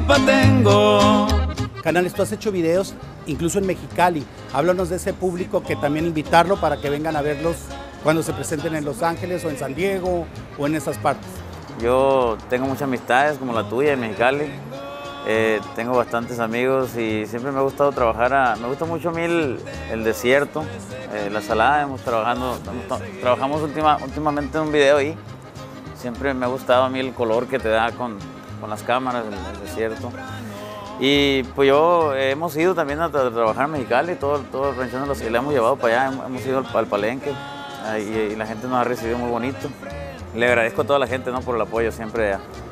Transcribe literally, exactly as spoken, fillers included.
culpa tengo. Canales, tú has hecho videos incluso en Mexicali. Háblanos de ese público, que también invitarlo para que vengan a verlos cuando se presenten en Los Ángeles o en San Diego o en esas partes. Yo tengo muchas amistades como la tuya en Mexicali. Eh, tengo bastantes amigos y siempre me ha gustado trabajar. A, me gusta mucho a mí el, el desierto, eh, la salada. Hemos trabajando, hemos, trabajamos última, últimamente en un video ahí. Siempre me ha gustado a mí el color que te da con, con las cámaras, el, el desierto. Y pues yo eh, hemos ido también a, a trabajar en Mexicali, todo, todo ranchando los que le hemos llevado para allá, hemos ido al, al Palenque eh, y, y la gente nos ha recibido muy bonito. Le agradezco a toda la gente, ¿no?, por el apoyo siempre allá.